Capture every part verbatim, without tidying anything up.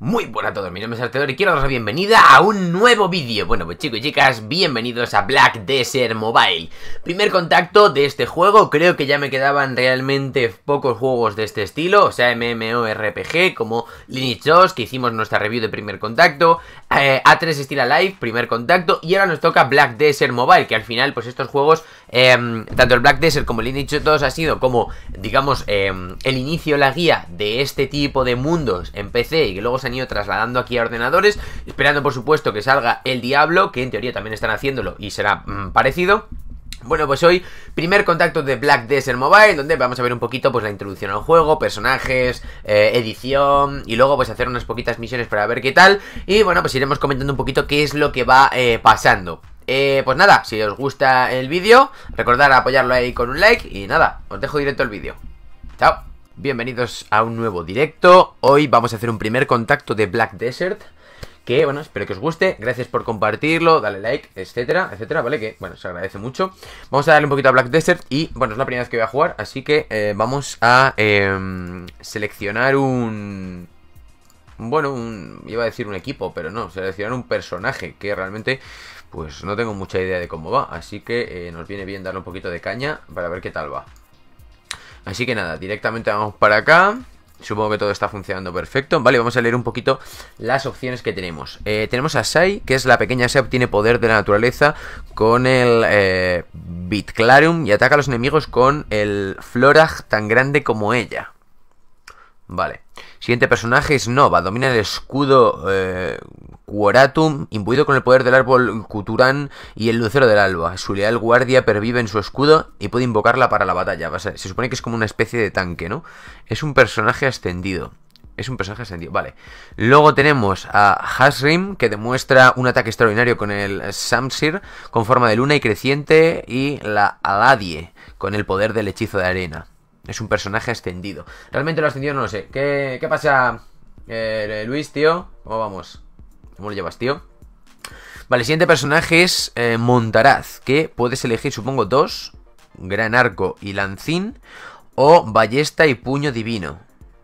Muy buenas a todos, mi nombre es Arteor y quiero daros la bienvenida a un nuevo vídeo. Bueno, pues chicos y chicas, bienvenidos a Black Desert Mobile. Primer contacto de este juego. Creo que ya me quedaban realmente pocos juegos de este estilo, o sea, MMORPG, como Lineage dos, que hicimos nuestra review de primer contacto, eh, A tres Still Alive, primer contacto, y ahora nos toca Black Desert Mobile, que al final, pues estos juegos, eh, tanto el Black Desert como el Lineage dos ha sido como, digamos, eh, el inicio, la guía de este tipo de mundos en P C, y que luego se han ido trasladando aquí a ordenadores, esperando por supuesto que salga el Diablo, que en teoría también están haciéndolo y será mmm, parecido. Bueno, pues hoy, primer contacto de Black Desert Mobile, donde vamos a ver un poquito pues la introducción al juego, personajes, eh, edición, y luego pues hacer unas poquitas misiones para ver qué tal, y bueno, pues iremos comentando un poquito qué es lo que va eh, pasando. Eh, pues nada, si os gusta el vídeo, recordad apoyarlo ahí con un like, y nada, os dejo directo el vídeo. Chao. Bienvenidos a un nuevo directo. Hoy vamos a hacer un primer contacto de Black Desert, que bueno, espero que os guste. Gracias por compartirlo, dale like, etcétera, etcétera, vale, que bueno, se agradece mucho. Vamos a darle un poquito a Black Desert y bueno, es la primera vez que voy a jugar, así que eh, vamos a eh, seleccionar un... Bueno, un, iba a decir un equipo, pero no, seleccionar un personaje que realmente pues no tengo mucha idea de cómo va, así que eh, nos viene bien darle un poquito de caña para ver qué tal va. Así que nada, directamente vamos para acá. Supongo que todo está funcionando perfecto. Vale, vamos a leer un poquito las opciones que tenemos. eh, Tenemos a Sai, que es la pequeña Sai, obtiene poder de la naturaleza con el eh, Bitclarium y ataca a los enemigos con el Florag tan grande como ella. Vale. Siguiente personaje es Nova, domina el escudo eh, Quoratum, imbuido con el poder del árbol Kuturan y el lucero del alba. Su leal guardia pervive en su escudo y puede invocarla para la batalla. O sea, se supone que es como una especie de tanque, ¿no? Es un personaje ascendido. Es un personaje ascendido, vale. Luego tenemos a Hasrim, que demuestra un ataque extraordinario con el Samsir, con forma de luna y creciente, y la Aladie, con el poder del hechizo de arena. Es un personaje ascendido. Realmente lo ascendido no lo sé. ¿Qué, qué pasa, eh, Luis, tío? ¿Cómo vamos? ¿Cómo lo llevas, tío? Vale, el siguiente personaje es eh, Montaraz, que puedes elegir, supongo, dos: gran arco y lancín, o ballesta y puño divino.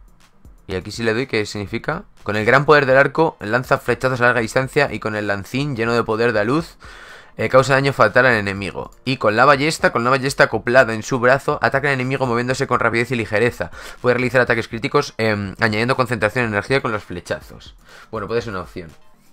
Y aquí sí le doy, ¿qué significa? Con el gran poder del arco lanza flechazos a larga distancia, y con el lancín, lleno de poder de luz, Eh, causa daño fatal al enemigo. Y con la ballesta, con la ballesta acoplada en su brazo, ataca al enemigo moviéndose con rapidez y ligereza. Puede realizar ataques críticos eh, añadiendo concentración de energía con los flechazos. Bueno, puede ser una opción.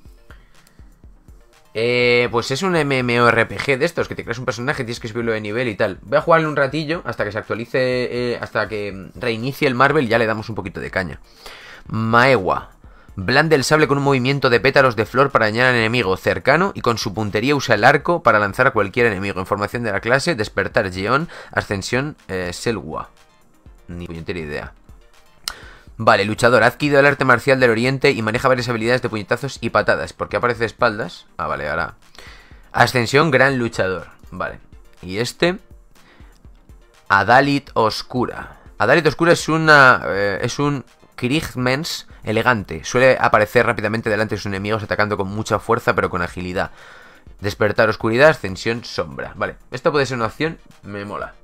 Eh, pues es un MMORPG de estos, que te creas un personaje, tienes que subirlo de nivel y tal. Voy a jugarle un ratillo hasta que se actualice, eh, hasta que reinicie el Marvel, y ya le damos un poquito de caña. Maewa. Blande el sable con un movimiento de pétalos de flor para dañar al enemigo cercano, y con su puntería usa el arco para lanzar a cualquier enemigo. Información de la clase: despertar Geon, ascensión eh, Selwa. Ni puñetera idea. Vale, luchador, ha adquirido el arte marcial del oriente y maneja varias habilidades de puñetazos y patadas. ¿Por qué aparece de espaldas? Ah, vale, ahora. Ascensión gran luchador. Vale. Y este, Adalit Oscura. Adalit Oscura es una eh, es un Krigmens elegante. Suele aparecer rápidamente delante de sus enemigos, atacando con mucha fuerza pero con agilidad. Despertar oscuridad, ascensión sombra. Vale, esto puede ser una opción, me mola.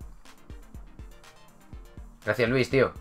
Gracias, Luis, tío.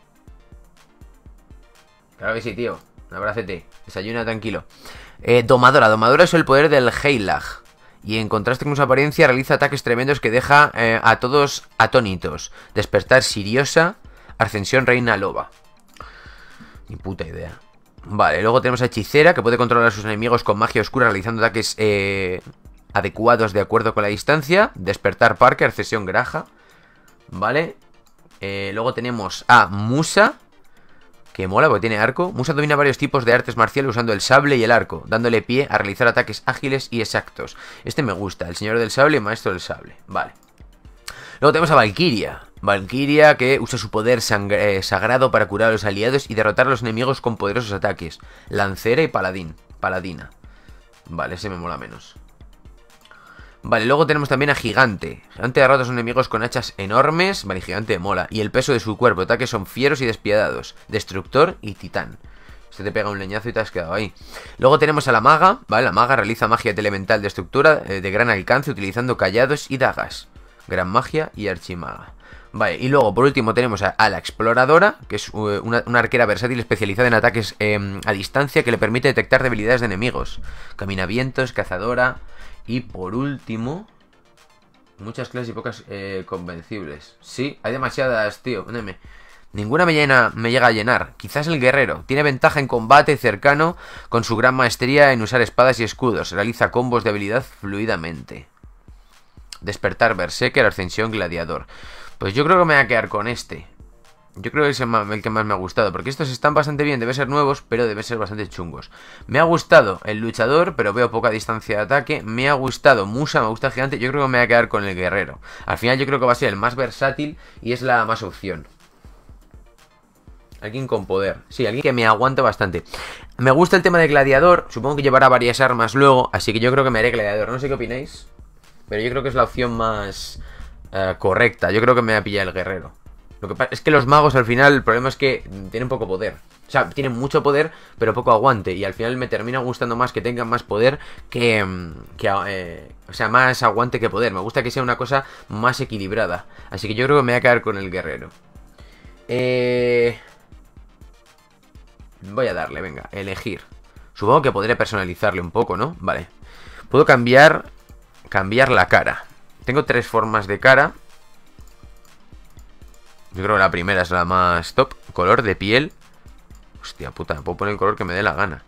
Claro que sí, tío. Un abracete. Desayuna tranquilo. eh, Domadora. Domadora es el poder del Heilag, y en contraste con su apariencia realiza ataques tremendos que deja eh, a todos atónitos. Despertar Siriosa, ascensión reina loba. Ni puta idea. Vale, luego tenemos a Hechicera, que puede controlar a sus enemigos con magia oscura, realizando ataques eh, adecuados de acuerdo con la distancia. Despertar Parker, ascensión Graja. Vale. eh, Luego tenemos a Musa, que mola porque tiene arco. Musa domina varios tipos de artes marciales usando el sable y el arco, dándole pie a realizar ataques ágiles y exactos. Este me gusta, el señor del sable y maestro del sable. Vale. Luego tenemos a Valkyria. Valkyria, que usa su poder eh, sagrado para curar a los aliados y derrotar a los enemigos con poderosos ataques. Lancera y paladín. Paladina. Vale, ese me mola menos. Vale, luego tenemos también a Gigante. Gigante derrota a sus enemigos con hachas enormes. Vale, Gigante mola. Y el peso de su cuerpo. Ataques son fieros y despiadados. Destructor y titán. Este te pega un leñazo y te has quedado ahí. Luego tenemos a la maga. Vale, la maga realiza magia elemental de estructura eh, de gran alcance, utilizando callados y dagas. Gran magia y archimaga. Vale, y luego por último tenemos a, a la exploradora, que es uh, una, una arquera versátil especializada en ataques eh, a distancia que le permite detectar debilidades de enemigos. Caminavientos, cazadora. Y por último, muchas clases y pocas eh, convencibles. Sí, hay demasiadas, tío. Ninguna me, llena, me llega a llenar. Quizás el guerrero. Tiene ventaja en combate cercano con su gran maestría en usar espadas y escudos. Realiza combos de habilidad fluidamente. Despertar Berserker, Ascensión Gladiador. Pues yo creo que me voy a quedar con este. Yo creo que es el que más me ha gustado. Porque estos están bastante bien, deben ser nuevos, pero deben ser bastante chungos. Me ha gustado el luchador, pero veo poca distancia de ataque. Me ha gustado Musa, me gusta el gigante. Yo creo que me voy a quedar con el guerrero. Al final yo creo que va a ser el más versátil y es la más opción. Alguien con poder. Sí, alguien que me aguante bastante. Me gusta el tema de gladiador. Supongo que llevará varias armas luego. Así que yo creo que me haré gladiador. No sé qué opináis, pero yo creo que es la opción más uh, correcta. Yo creo que me va a pillar el guerrero. Lo que pasa es que los magos al final, el problema es que tienen poco poder. O sea, tienen mucho poder, pero poco aguante. Y al final me termina gustando más que tengan más poder que... que eh, o sea, más aguante que poder. Me gusta que sea una cosa más equilibrada. Así que yo creo que me voy a quedar con el guerrero. Eh... Voy a darle, venga, elegir. Supongo que podré personalizarle un poco, ¿no? Vale. Puedo cambiar... Cambiar la cara. Tengo tres formas de cara. Yo creo que la primera es la más top. Color de piel. Hostia puta, me puedo poner el color que me dé la gana.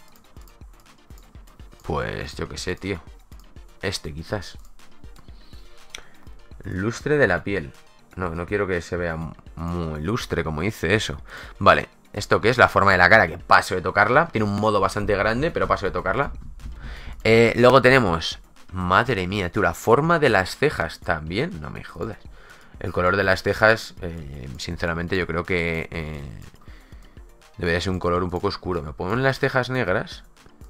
Pues yo qué sé, tío. Este quizás. Lustre de la piel. No, no quiero que se vea muy lustre, como dice eso. Vale, ¿esto qué es? La forma de la cara, que paso de tocarla. Tiene un modo bastante grande, pero paso de tocarla. eh, Luego tenemos... Madre mía, tú, la forma de las cejas también. No me jodas. El color de las cejas, eh, sinceramente yo creo que eh, debería ser un color un poco oscuro. Me pongo en las cejas negras,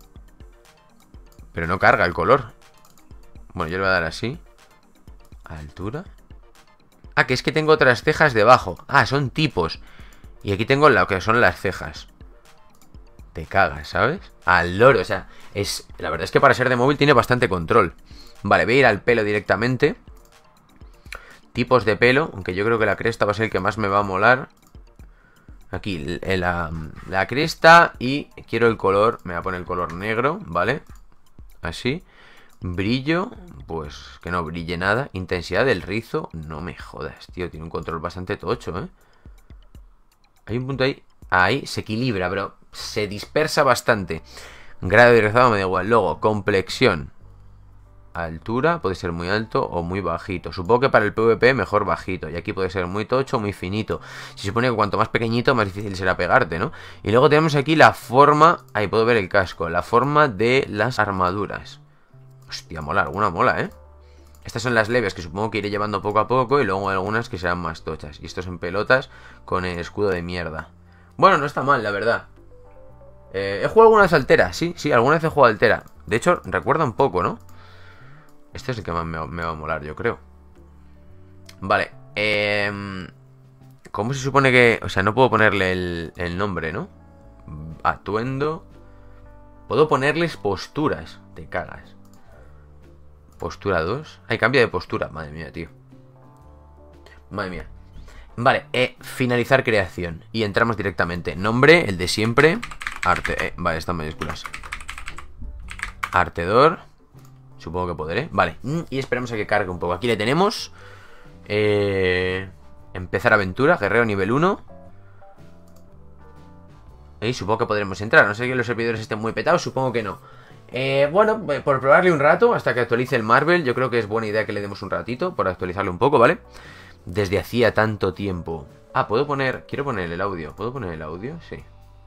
pero no carga el color. Bueno, yo le voy a dar así. Altura. Ah, que es que tengo otras cejas debajo. Ah, son tipos. Y aquí tengo lo que son las cejas. Te cagas, ¿sabes? Al loro, o sea, es la verdad es que para ser de móvil tiene bastante control. Vale, voy a ir al pelo directamente. Tipos de pelo, aunque yo creo que la cresta va a ser el que más me va a molar. Aquí, la, la cresta. Y quiero el color, me voy a poner el color negro, ¿vale? Así. Brillo, pues que no brille nada. Intensidad del rizo, no me jodas, tío. Tiene un control bastante tocho, ¿eh? Hay un punto ahí. Ahí se equilibra, pero se dispersa bastante. Grado de rizado me da igual. Luego, complexión. Altura, puede ser muy alto o muy bajito. Supongo que para el PvP mejor bajito. Y aquí puede ser muy tocho o muy finito. Se supone que cuanto más pequeñito, más difícil será pegarte, ¿no? Y luego tenemos aquí la forma. Ahí puedo ver el casco. La forma de las armaduras. Hostia, mola, alguna mola, ¿eh? Estas son las leves que supongo que iré llevando poco a poco. Y luego algunas que serán más tochas. Y estos en pelotas con el escudo de mierda. Bueno, no está mal, la verdad. eh, He jugado alguna vez altera. Sí, sí, alguna vez he jugado altera. De hecho, recuerda un poco, ¿no? Este es el que más me, me va a molar, yo creo. Vale, eh, ¿cómo se supone que...? O sea, no puedo ponerle el, el nombre, ¿no? Atuendo. Puedo ponerles posturas. Te cagas. Postura dos. Ay, cambia de postura. Madre mía, tío. Madre mía. Vale, eh, finalizar creación. Y entramos directamente. Nombre, el de siempre. Arte, eh, vale, están mayúsculas. Artedor. Supongo que podré, vale. Y esperamos a que cargue un poco. Aquí le tenemos. eh, Empezar aventura, guerrero nivel uno. Y supongo que podremos entrar. No sé que los servidores estén muy petados, supongo que no. eh, Bueno, por probarle un rato hasta que actualice el Marvel. Yo creo que es buena idea que le demos un ratito por actualizarle un poco, ¿vale? Desde hacía tanto tiempo. Ah, puedo poner... Quiero poner el audio. ¿Puedo poner el audio? Sí.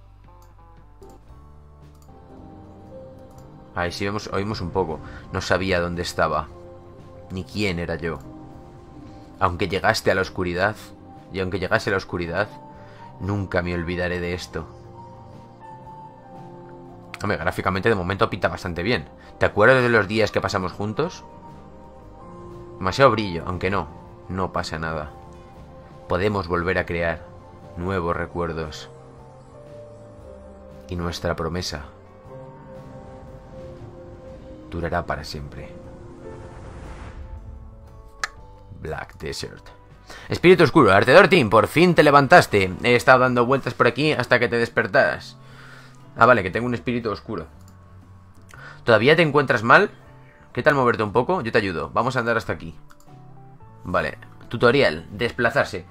Ahí sí vemos, oímos un poco. No sabía dónde estaba, ni quién era yo. Aunque llegaste a la oscuridad, y aunque llegase a la oscuridad, nunca me olvidaré de esto. Hombre, gráficamente de momento pinta bastante bien. ¿Te acuerdas de los días que pasamos juntos? Demasiado brillo, aunque no, no pasa nada. Podemos volver a crear nuevos recuerdos. Y nuestra promesa durará para siempre. Black Desert. Espíritu oscuro, Artedor Team, por fin te levantaste. He estado dando vueltas por aquí hasta que te despertaras. Ah, vale, que tengo un espíritu oscuro. ¿Todavía te encuentras mal? ¿Qué tal moverte un poco? Yo te ayudo. Vamos a andar hasta aquí. Vale. Tutorial. Desplazarse.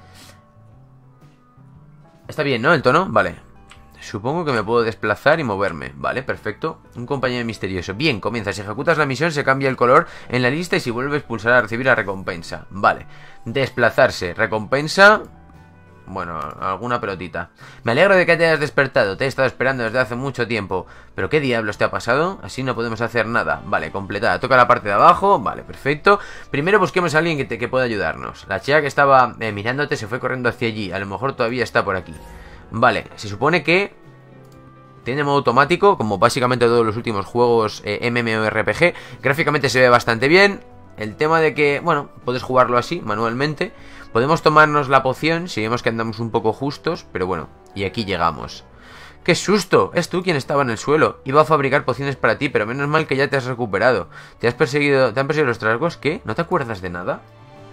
Está bien, ¿no? El tono. Vale. Supongo que me puedo desplazar y moverme. Vale, perfecto. Un compañero misterioso. Bien, comienza. Si ejecutas la misión se cambia el color en la lista y si vuelves pulsar a recibir la recompensa. Vale. Desplazarse. Recompensa... Bueno, alguna pelotita. Me alegro de que te hayas despertado. Te he estado esperando desde hace mucho tiempo. ¿Pero qué diablos te ha pasado? Así no podemos hacer nada. Vale, completada. Toca la parte de abajo. Vale, perfecto. Primero busquemos a alguien que, te, que pueda ayudarnos. La chica que estaba eh, mirándote se fue corriendo hacia allí. A lo mejor todavía está por aquí. Vale, se supone que tiene modo automático, como básicamente todos los últimos juegos eh, MMORPG. Gráficamente se ve bastante bien. El tema de que, bueno, puedes jugarlo así, manualmente. Podemos tomarnos la poción si vemos que andamos un poco justos, pero bueno, y aquí llegamos. ¡Qué susto! Es tú quien estaba en el suelo. Iba a fabricar pociones para ti, pero menos mal que ya te has recuperado. ¿Te has perseguido, te han perseguido los trasgos? ¿Qué? ¿No te acuerdas de nada?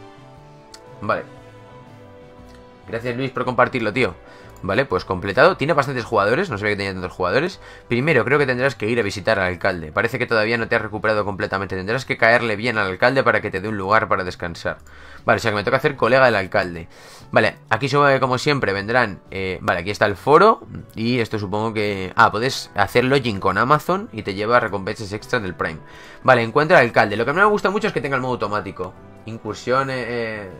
Vale. Gracias, Luis, por compartirlo, tío. Vale, pues completado. Tiene bastantes jugadores, no sabía que tenía tantos jugadores. Primero, creo que tendrás que ir a visitar al alcalde. Parece que todavía no te has recuperado completamente. Tendrás que caerle bien al alcalde para que te dé un lugar para descansar. Vale, o sea que me toca hacer colega del alcalde. Vale, aquí como siempre vendrán eh, Vale, aquí está el foro. Y esto supongo que... Ah, puedes hacer login con Amazon y te lleva recompensas extras del Prime. Vale, encuentra al alcalde. Lo que no me gusta mucho es que tenga el modo automático. Incursión eh,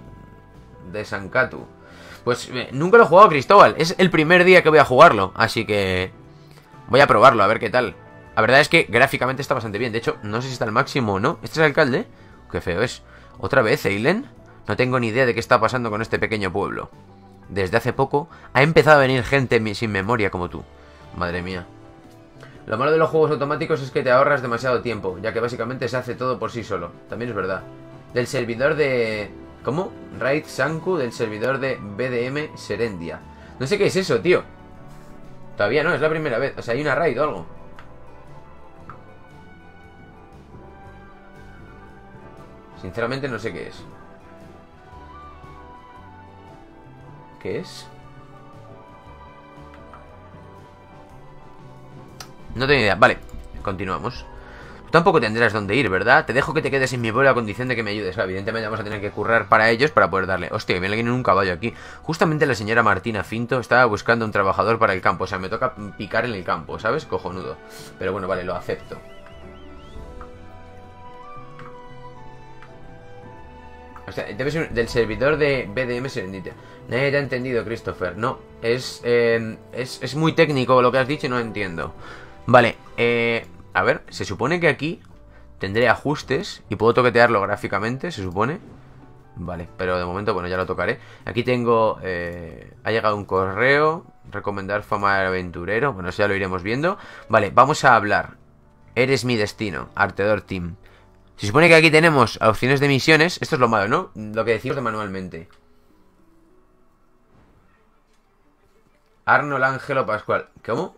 de Sancatu. Pues eh, nunca lo he jugado, Cristóbal. Es el primer día que voy a jugarlo, así que voy a probarlo, a ver qué tal. La verdad es que gráficamente está bastante bien. De hecho, no sé si está al máximo o no. ¿Este es el alcalde? Qué feo es. ¿Otra vez, Eilen? No tengo ni idea de qué está pasando con este pequeño pueblo. Desde hace poco ha empezado a venir gente sin memoria como tú. Madre mía. Lo malo de los juegos automáticos es que te ahorras demasiado tiempo, ya que básicamente se hace todo por sí solo. También es verdad. Del servidor de... ¿Cómo? Raid Sanku del servidor de B D M Serendia. No sé qué es eso, tío. Todavía no, es la primera vez. O sea, hay una raid o algo. Sinceramente no sé qué es. ¿Qué es? No tengo idea. Vale, continuamos. Tú tampoco tendrás dónde ir, ¿verdad? Te dejo que te quedes en mi vuelo a condición de que me ayudes. Evidentemente vamos a tener que currar para ellos para poder darle. Hostia, que viene alguien en un caballo aquí. Justamente la señora Martina Finto estaba buscando un trabajador para el campo. O sea, me toca picar en el campo, ¿sabes? Cojonudo. Pero bueno, vale, lo acepto. O sea, debe ser del servidor de B D M Serendipia. Nadie te ha entendido, Christopher. No, es, eh, es, es muy técnico lo que has dicho y no entiendo. Vale, eh... a ver, se supone que aquí tendré ajustes y puedo toquetearlo gráficamente, se supone. Vale, pero de momento, bueno, ya lo tocaré. Aquí tengo, eh, ha llegado un correo, recomendar fama de aventurero. Bueno, eso ya lo iremos viendo. Vale, vamos a hablar. Eres mi destino, Artedor Team. Se supone que aquí tenemos opciones de misiones. Esto es lo malo, ¿no? Lo que decimos de manualmente. Arnold Ángelo Pascual. ¿Cómo?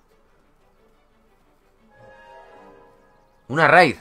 Una raid.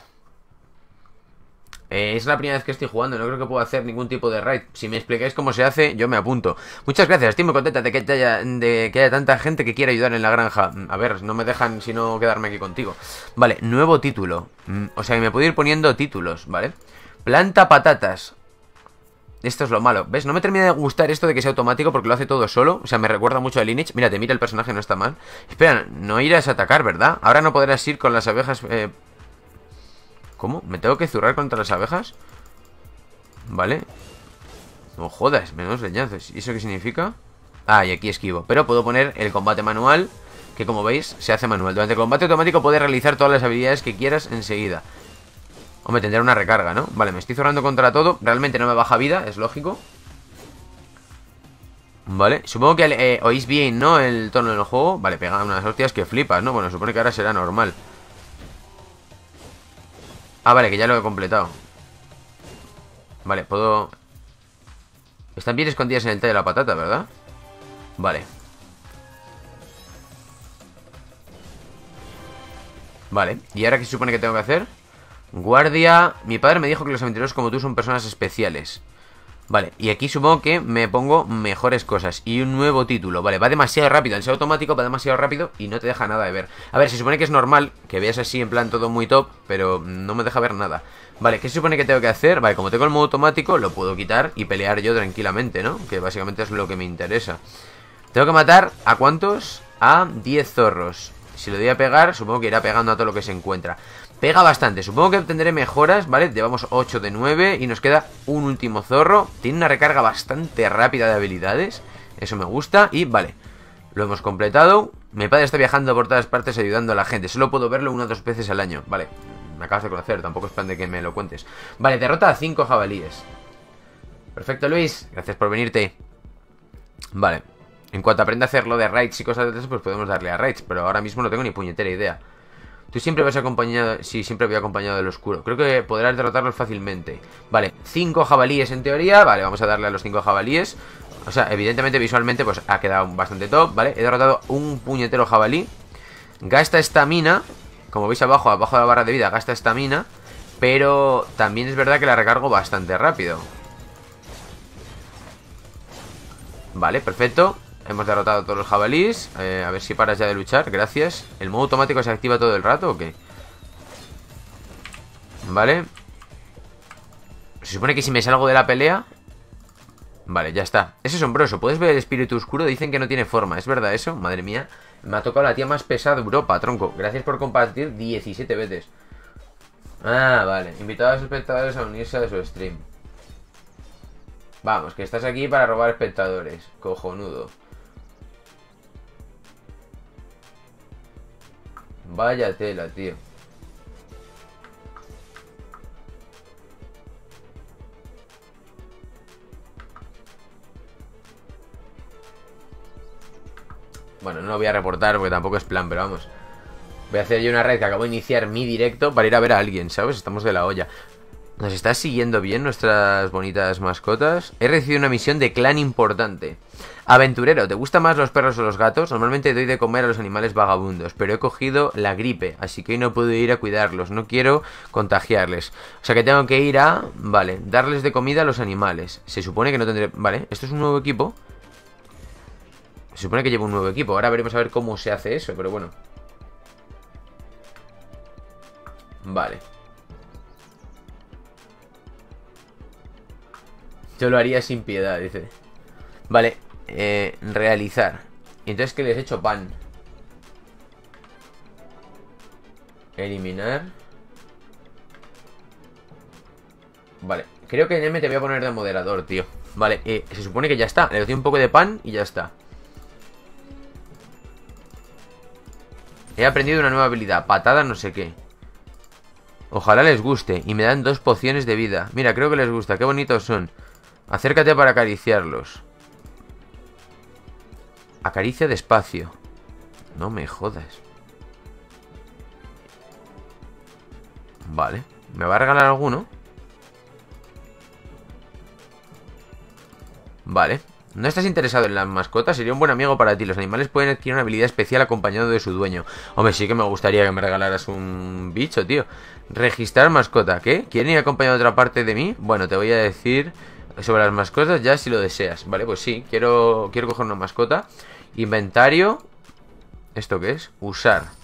Eh, es la primera vez que estoy jugando. No creo que pueda hacer ningún tipo de raid. Si me explicáis cómo se hace, yo me apunto. Muchas gracias, estoy muy contenta de que, te haya, de que haya tanta gente que quiera ayudar en la granja. A ver, no me dejan sino quedarme aquí contigo. Vale, nuevo título. O sea, que me puedo ir poniendo títulos, ¿vale? Planta patatas. Esto es lo malo, ¿ves? No me termina de gustar esto de que sea automático porque lo hace todo solo. O sea, me recuerda mucho a Lineage. Mírate, mira, el personaje no está mal. Espera, no irás a atacar, ¿verdad? Ahora no podrás ir con las abejas... Eh... ¿Cómo? ¿Me tengo que zurrar contra las abejas? Vale. No jodas, menos leñazos. ¿Y eso qué significa? Ah, y aquí esquivo. Pero puedo poner el combate manual, que como veis, se hace manual. Durante el combate automático puedes realizar todas las habilidades que quieras enseguida. Hombre, tendrá una recarga, ¿no? Vale, me estoy zurrando contra todo. Realmente no me baja vida, es lógico. Vale, supongo que eh, oís bien, ¿no? El tono del juego. Vale, pega unas hostias que flipas, ¿no? Bueno, supone que ahora será normal. Ah, vale, que ya lo he completado. Vale, puedo... Están bien escondidas en el té de la patata, ¿verdad? Vale. Vale, ¿y ahora qué se supone que tengo que hacer? Guardia... Mi padre me dijo que los aventureros como tú son personas especiales. Vale, y aquí supongo que me pongo mejores cosas. Y un nuevo título, vale, va demasiado rápido. El ser automático va demasiado rápido y no te deja nada de ver. A ver, se supone que es normal que veas así en plan todo muy top, pero no me deja ver nada. Vale, ¿qué se supone que tengo que hacer? Vale, como tengo el modo automático, lo puedo quitar y pelear yo tranquilamente, ¿no? Que básicamente es lo que me interesa. Tengo que matar, ¿a cuántos? A diez zorros. Si lo doy a pegar, supongo que irá pegando a todo lo que se encuentra. Pega bastante, supongo que obtendré mejoras, ¿vale? Llevamos ocho de nueve y nos queda un último zorro. Tiene una recarga bastante rápida de habilidades. Eso me gusta y vale, lo hemos completado. Mi padre está viajando por todas partes ayudando a la gente. Solo puedo verlo una o dos veces al año. Vale, me acabas de conocer, tampoco es plan de que me lo cuentes. Vale, derrota a cinco jabalíes. Perfecto, Luis, gracias por venirte. Vale, en cuanto aprenda a hacerlo de raids y cosas de esas, pues podemos darle a raids. Pero ahora mismo no tengo ni puñetera idea. Tú siempre vas acompañado... Sí, siempre voy acompañado del oscuro. Creo que podrás derrotarlos fácilmente. Vale, cinco jabalíes en teoría. Vale, vamos a darle a los cinco jabalíes. O sea, evidentemente visualmente pues ha quedado bastante top. Vale, he derrotado un puñetero jabalí. Gasta estamina. Como veis abajo, abajo de la barra de vida, gasta estamina. Pero también es verdad que la recargo bastante rápido. Vale, perfecto. Hemos derrotado a todos los jabalíes. eh, A ver si paras ya de luchar, gracias. ¿El modo automático se activa todo el rato o qué? Vale. Se supone que si me salgo de la pelea... Vale, ya está. Es asombroso, ¿puedes ver el espíritu oscuro? Dicen que no tiene forma, ¿es verdad eso? Madre mía, me ha tocado la tía más pesada de Europa, tronco. Gracias por compartir diecisiete veces. Ah, vale, invitado a los espectadores a unirse a su stream. Vamos, que estás aquí para robar espectadores. Cojonudo. Vaya tela, tío. Bueno, no lo voy a reportar porque tampoco es plan, pero vamos. Voy a hacer yo una red que acabo de iniciar mi directo para ir a ver a alguien, ¿sabes? Estamos de la olla. ¿Nos está siguiendo bien nuestras bonitas mascotas? He recibido una misión de clan importante. Aventurero, ¿te gustan más los perros o los gatos? Normalmente doy de comer a los animales vagabundos, pero he cogido la gripe, así que hoy no puedo ir a cuidarlos. No quiero contagiarles. O sea que tengo que ir a... Vale, darles de comida a los animales. Se supone que no tendré... Vale, esto es un nuevo equipo. Se supone que llevo un nuevo equipo. Ahora veremos a ver cómo se hace eso, pero bueno. Vale. Yo lo haría sin piedad, dice. Vale, eh, realizar. Entonces, ¿qué les he hecho? Pan. Eliminar. Vale, creo que en M te voy a poner de moderador, tío. Vale, eh, se supone que ya está. Le doy un poco de pan y ya está. He aprendido una nueva habilidad, patada no sé qué. Ojalá les guste. Y me dan dos pociones de vida. Mira, creo que les gusta, qué bonitos son. Acércate para acariciarlos. Acaricia despacio. No me jodas. Vale, ¿me va a regalar alguno? Vale. ¿No estás interesado en las mascotas? Sería un buen amigo para ti. Los animales pueden adquirir una habilidad especial acompañado de su dueño. Hombre, sí que me gustaría que me regalaras un bicho, tío. Registrar mascota. ¿Qué? ¿Quieren ir acompañado de otra parte de mí? Bueno, te voy a decir sobre las mascotas ya si lo deseas. Vale, pues sí, quiero, quiero coger una mascota. Inventario. ¿Esto qué es? Usar.